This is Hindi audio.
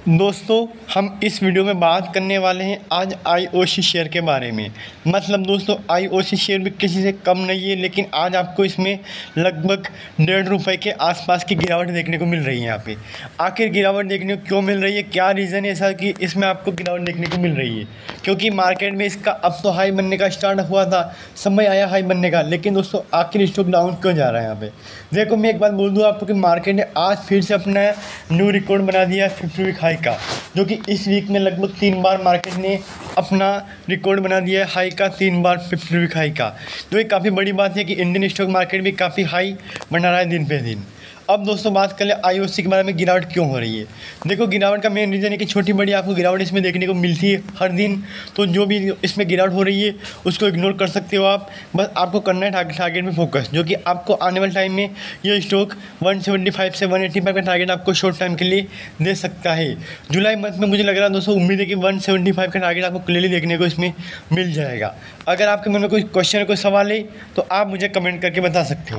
दोस्तों हम इस वीडियो में बात करने वाले हैं आज आईओसी शेयर के बारे में। मतलब दोस्तों आईओसी शेयर भी किसी से कम नहीं है, लेकिन आज आपको इसमें लगभग ₹1.5 के आसपास की गिरावट देखने को मिल रही है। यहाँ पे आखिर गिरावट देखने को क्यों मिल रही है, क्या रीज़न है ऐसा कि इसमें आपको गिरावट देखने को मिल रही है? क्योंकि मार्केट में इसका अब तो हाई बनने का स्टार्ट हुआ था, समय आया हाई बनने का, लेकिन दोस्तों आखिर स्टॉक डाउन क्यों जा रहा है? यहाँ पे देखो, मैं एक बात बोल दूँ आपको कि मार्केट ने आज फिर से अपना न्यू रिकॉर्ड बना दिया 50 वीक हाई का, जो कि इस वीक में लगभग 3 बार मार्केट ने अपना रिकॉर्ड बना दिया है हाई का, 3 बार 50 वीक हाई का। तो ये काफ़ी बड़ी बात है कि इंडियन स्टॉक मार्केट भी काफ़ी हाई बना रहा है दिन पे दिन। अब दोस्तों बात कर ले आईओसी के बारे में, गिरावट क्यों हो रही है? देखो, गिरावट का मेन रीज़न है कि छोटी बड़ी आपको गिरावट इसमें देखने को मिलती है हर दिन। तो जो भी इसमें गिरावट हो रही है उसको इग्नोर कर सकते हो आप। बस आपको करना है टारगेट में फोकस, जो कि आपको आने वाले टाइम में ये स्टॉक 175 से 185 का टारगेट आपको शॉर्ट टाइम के लिए दे सकता है। जुलाई मंथ में मुझे लग रहा है दोस्तों, उम्मीद है कि 175 का टारगेट आपको क्लियरली देखने को इसमें मिल जाएगा। अगर आपके मन में कोई क्वेश्चन है, कोई सवाल है, तो आप मुझे कमेंट करके बता सकते हो।